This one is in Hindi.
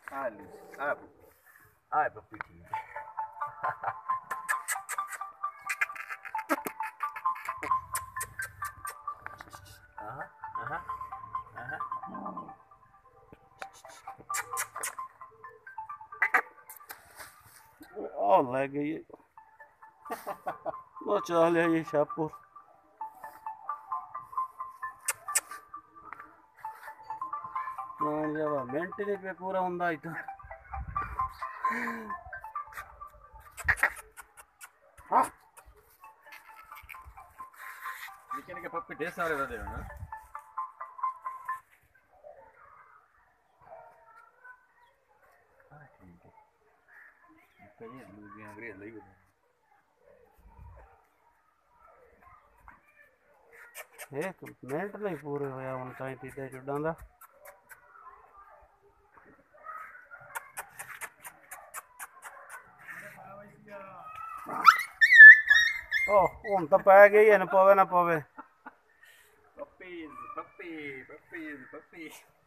Ah, Lucy. Ah, papi ठीक है। हाँ हाँ हाँ। Allah gay. No chale ye shapur. जब मेंटली पे पूरा होंदा इतना निके निके पप्पी ढेर सारे रहते हैं ना। हाँ ठीक है। कहीं लोग यहाँ अंग्रेज लगी हुई हैं। एक मिनट नहीं पूरे होया उन ताई तीते चुडां दा ओ हुन तो पै गई है न पवे ना पवे Puppies, puppies, puppies, puppies.